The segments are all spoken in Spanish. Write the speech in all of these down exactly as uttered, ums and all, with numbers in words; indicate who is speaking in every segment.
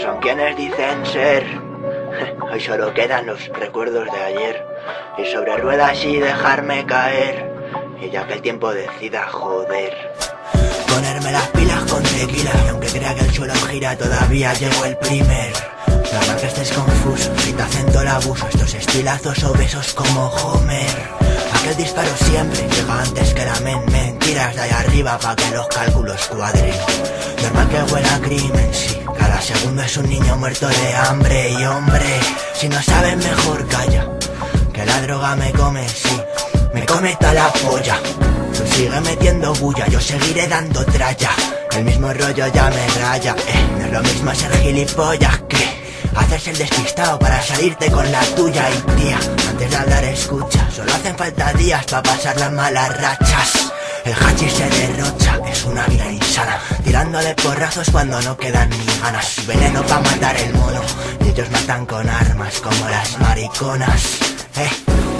Speaker 1: son quienes dicen ser. Hoy solo quedan los recuerdos de ayer. Ir sobre ruedas y dejarme caer. Y ya que el tiempo decida joder. Ponerme las pilas con tequila. Y aunque crea que el suelo gira, todavía llegó el primer. Normal que estés confuso, si te acento el abuso. Estos estilazos obesos como Homer. Aquel disparo siempre llega antes que la men. Mentiras de ahí arriba pa' que los cálculos cuadren. Normal que huela a crimen, sí. Cada segundo es un niño muerto de hambre. Y hombre, si no sabes mejor calla. Que la droga me come, sí. Me come toda la polla. Tú sigue metiendo bulla, yo seguiré dando tralla. El mismo rollo ya me raya, eh. No es lo mismo ser gilipollas que haces el despistado para salirte con la tuya. Y tía, antes de hablar escucha. Solo hacen falta días para pasar las malas rachas. El hachís se derrocha, es una vida insana. Tirándole porrazos cuando no quedan ni ganas. Veneno pa' matar el mono. Y ellos matan con armas como las mariconas, eh.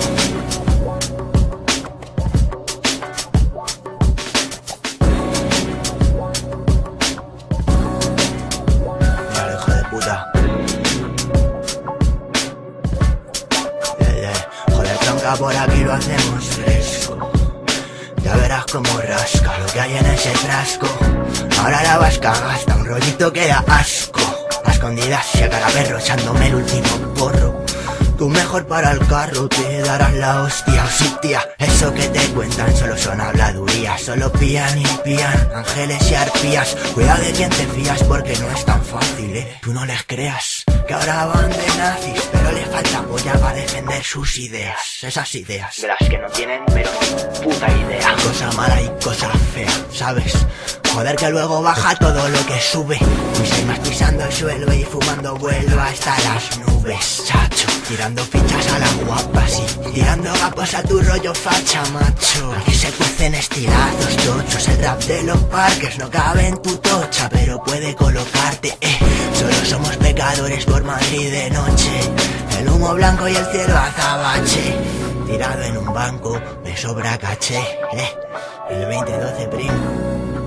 Speaker 1: Mira, hijo de puta. Yeah, yeah. Joder, tronca, por aquí lo hacemos fresco. Ya verás como rasca lo que hay en ese frasco. Ahora la vasca gasta un rollito que da asco. A escondidas y a cara perro echándome el último porro. Tú mejor para el carro, te darás la hostia. O sí, tía, eso que te cuentan solo son habladurías. Solo pían y pían, ángeles y arpías. Cuidado de quien te fías porque no es tan fácil, eh. Tú no les creas que ahora van de nazis, pero le falta polla para defender sus ideas. Esas ideas de las que no tienen pero ni puta idea. Cosa mala y cosa fea, ¿sabes? Joder que luego baja todo lo que sube. Mis almas pisando el suelo y fumando vuelo hasta las nubes, chacho. Tirando fichas a las guapas y tirando gapos a tu rollo facha, macho. Aquí se cuecen estilazos tochos. El rap de los parques no cabe en tu tocha, pero puede colocarte, eh. Solo somos pecadores por Madrid de noche. El humo blanco y el cielo azabache. Tirado en un banco me sobra caché, eh. El veinte doce primo.